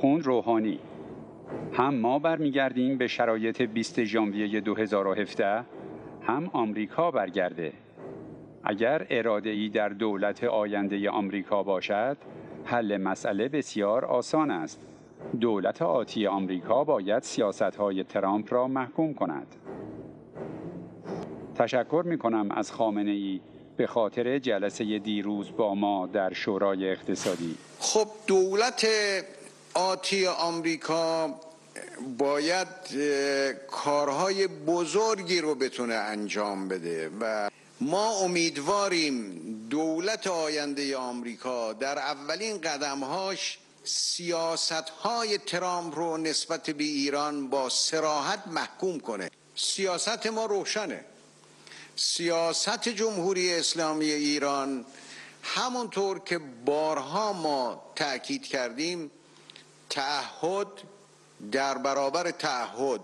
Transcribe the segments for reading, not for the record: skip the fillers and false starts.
آخوند روحانی: هم ما برمیگردیم به شرایط 20 ژانویه 2017، هم آمریکا برگرده. اگر اراده‌ای در دولت آینده آمریکا باشد، حل مسئله بسیار آسان است. دولت آتی آمریکا باید سیاست‌های ترامپ را محکوم کند. تشکر می‌کنم از خامنه‌ای به خاطر جلسه دیروز با ما در شورای اقتصادی. خب دولت آتی آمریکا باید کارهای بزرگی رو بتونه انجام بده و ما امیدواریم دولت آینده آمریکا در اولین قدمهاش سیاست‌های ترامپ رو نسبت به ایران با صراحت محکوم کنه. سیاست ما روشنه. سیاست جمهوری اسلامی ایران همونطور که بارها ما تأکید کردیم، تعهد در برابر تعهد،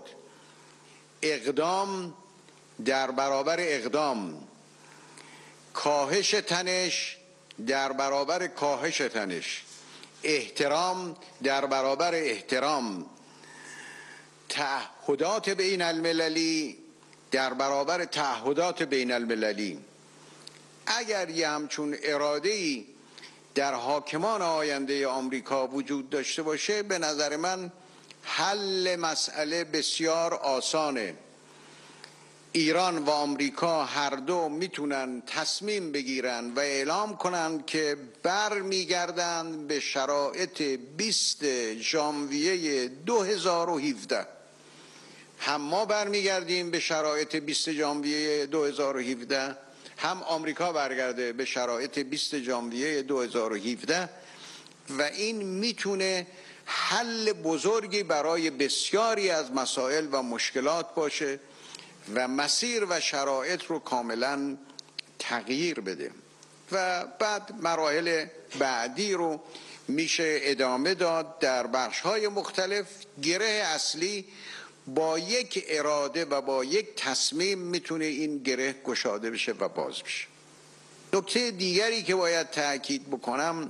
اقدام در برابر اقدام، کاهش تنش در برابر کاهش تنش، احترام در برابر احترام، تعهدات بین المللی در برابر تعهدات بین المللی. اگر یه همچون اراده‌ای در حاکمان آینده آمریکا وجود داشته باشه، به نظر من حل مسئله بسیار آسانه. ایران و آمریکا هر دو میتونن تصمیم بگیرن و اعلام کنن که برمیگردن به شرایط 20 ژانویه 2017. هم ما برمیگردیم به شرایط 20 ژانویه 2017، هم آمریکا برگرده به شرایط 20 ژانویه 2017 و این میتونه حل بزرگی برای بسیاری از مسائل و مشکلات باشه و مسیر و شرایط رو کاملا تغییر بده و بعد مراحل بعدی رو میشه ادامه داد در بخش‌های مختلف. گره اصلی با یک اراده و با یک تصمیم میتونه این گره گشاده بشه و باز بشه. نکته دیگری که باید تأکید بکنم،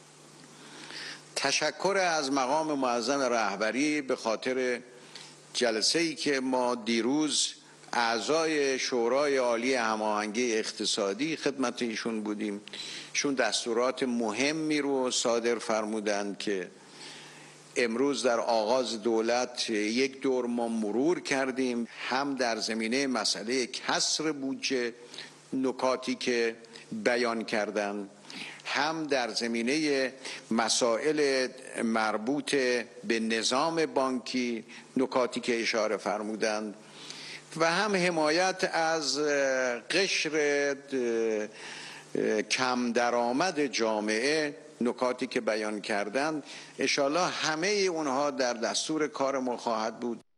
تشکر از مقام معظم رهبری به خاطر جلسه‌ای که ما دیروز اعضای شورای عالی هماهنگی اقتصادی خدمت ایشون بودیم. ایشون دستورات مهمی رو صادر فرمودند که امروز در آغاز دولت یک دور ما مرور کردیم، هم در زمینه مسئله کسر بودجه نکاتی که بیان کردند، هم در زمینه مسائل مربوط به نظام بانکی نکاتی که اشاره فرمودند و هم حمایت از قشر کم درآمد جامعه نکاتی که بیان کردند. انشالله همه اونها در دستور کار ما خواهد بود.